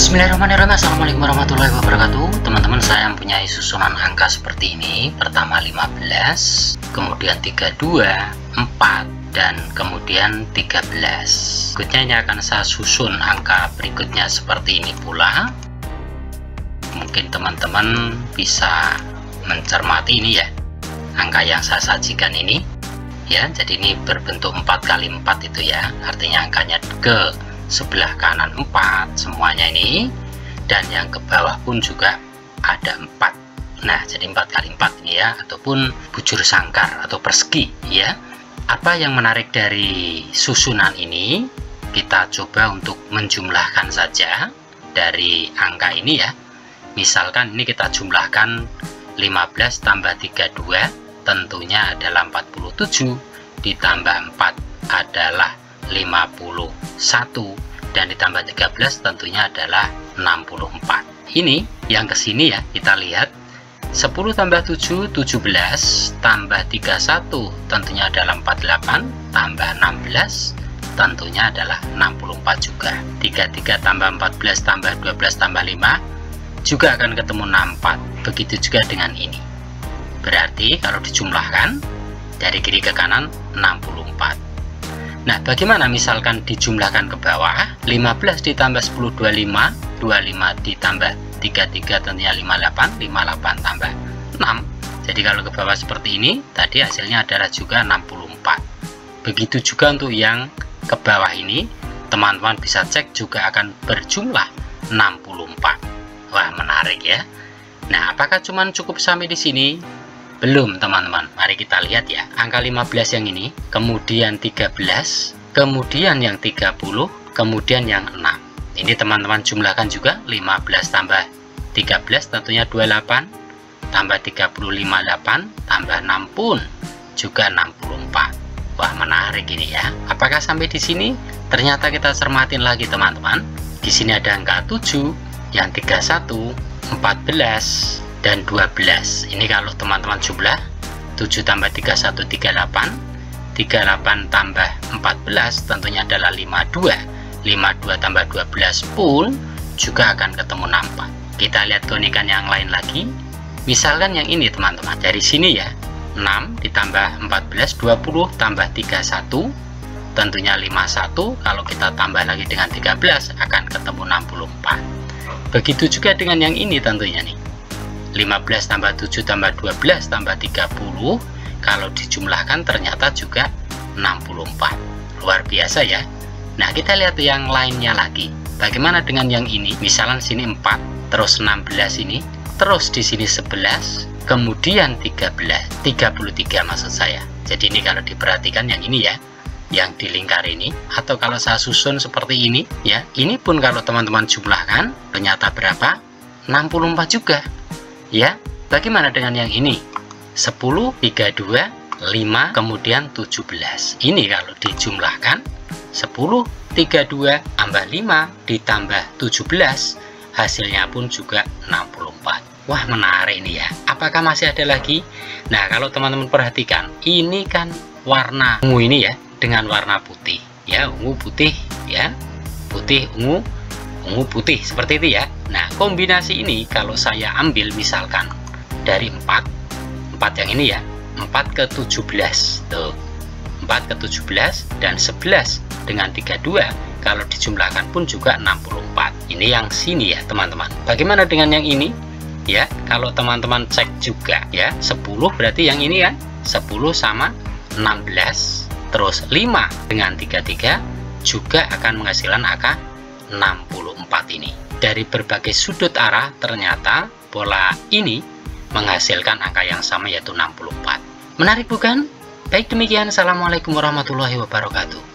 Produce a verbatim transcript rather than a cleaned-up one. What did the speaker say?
Bismillahirrahmanirrahim. Assalamualaikum warahmatullahi wabarakatuh. Teman-teman, saya mempunyai susunan angka seperti ini. Pertama lima belas, kemudian tiga puluh dua, empat, dan kemudian tiga belas. Berikutnya ini akan saya susun angka berikutnya seperti ini pula. Mungkin teman-teman bisa mencermati ini ya, angka yang saya sajikan ini ya. Jadi ini berbentuk empat kali empat itu ya, artinya angkanya ke sebelah kanan empat semuanya ini, dan yang ke bawah pun juga ada empat. Nah, jadi empat kali empat ini ya, ataupun bujur sangkar atau persegi ya. Apa yang menarik dari susunan ini, kita coba untuk menjumlahkan saja dari angka ini ya. Misalkan ini kita jumlahkan lima belas tambah tiga puluh dua tentunya adalah empat puluh tujuh, ditambah empat adalah lima puluh satu, dan ditambah tiga belas tentunya adalah enam puluh empat. Ini yang kesini ya, kita lihat sepuluh tambah tujuh, tujuh belas, tambah tiga puluh satu tentunya adalah empat puluh delapan, tambah enam belas tentunya adalah enam puluh empat juga. tiga puluh tiga tambah empat belas tambah dua belas tambah lima juga akan ketemu enam puluh empat. Begitu juga dengan ini. Berarti kalau dijumlahkan dari kiri ke kanan enam puluh empat. Nah, bagaimana misalkan dijumlahkan ke bawah? lima belas ditambah sepuluh, dua puluh lima, dua puluh lima ditambah tiga puluh tiga tentunya lima puluh delapan, lima puluh delapan tambah enam. Jadi kalau ke bawah seperti ini, tadi hasilnya adalah juga enam puluh empat. Begitu juga untuk yang ke bawah ini, teman-teman bisa cek juga akan berjumlah enam puluh empat. Wah, menarik ya. Nah, apakah cuman cukup sampai di sini? Belum, teman-teman. Mari kita lihat ya. Angka lima belas yang ini, kemudian tiga belas, kemudian yang tiga puluh, kemudian yang enam. Ini teman-teman jumlahkan juga, lima belas tambah tiga belas tentunya dua puluh delapan, tambah tiga puluh, lima puluh delapan, tambah enam pun juga enam puluh empat. Wah, menarik ini ya. Apakah sampai di sini? Ternyata kita cermatin lagi, teman-teman. Di sini ada angka tujuh, yang tiga puluh satu, empat belas, dan dua belas. Ini kalau teman-teman jumlah tujuh tambah tiga puluh satu, tiga puluh delapan, tiga puluh delapan tambah empat belas tentunya adalah lima puluh dua, lima puluh dua tambah dua belas pun juga akan ketemu enam puluh empat. Kita lihat keunikan yang lain lagi. Misalkan yang ini, teman-teman, dari sini ya, enam ditambah empat belas, dua puluh tambah tiga puluh satu tentunya lima puluh satu. Kalau kita tambah lagi dengan tiga belas akan ketemu enam puluh empat. Begitu juga dengan yang ini tentunya nih, lima belas tambah tujuh tambah dua belas tambah tiga puluh, kalau dijumlahkan ternyata juga enam puluh empat. Luar biasa ya. Nah, kita lihat yang lainnya lagi. Bagaimana dengan yang ini? Misalnya sini empat, terus enam belas ini, terus di sini sebelas, kemudian tiga belas, tiga puluh tiga maksud saya. Jadi ini kalau diperhatikan yang ini ya, yang di lingkar ini, atau kalau saya susun seperti ini ya, ini pun kalau teman-teman jumlahkan ternyata berapa? enam puluh empat juga ya. Bagaimana dengan yang ini? sepuluh, tiga puluh dua, lima, kemudian tujuh belas. Ini kalau dijumlahkan sepuluh, tiga puluh dua tambah lima ditambah tujuh belas, hasilnya pun juga enam puluh empat. Wah, menarik ini ya. Apakah masih ada lagi? Nah, kalau teman-teman perhatikan, ini kan warna ungu ini ya, dengan warna putih ya, ungu putih ya, putih ungu, ungu putih seperti itu ya. Nah, kombinasi ini kalau saya ambil misalkan dari empat, empat yang ini ya, empat ke tujuh belas tuh, empat ke tujuh belas dan sebelas dengan tiga puluh dua, kalau dijumlahkan pun juga enam puluh empat. Ini yang sini ya, teman-teman. Bagaimana dengan yang ini ya? Kalau teman-teman cek juga ya, sepuluh berarti yang ini kan sepuluh sama enam belas, terus lima dengan tiga puluh tiga juga akan menghasilkan angka enam puluh empat ini. Dari berbagai sudut arah ternyata pola ini menghasilkan angka yang sama, yaitu enam puluh empat. Menarik bukan? Baik, demikian. Assalamualaikum warahmatullahi wabarakatuh.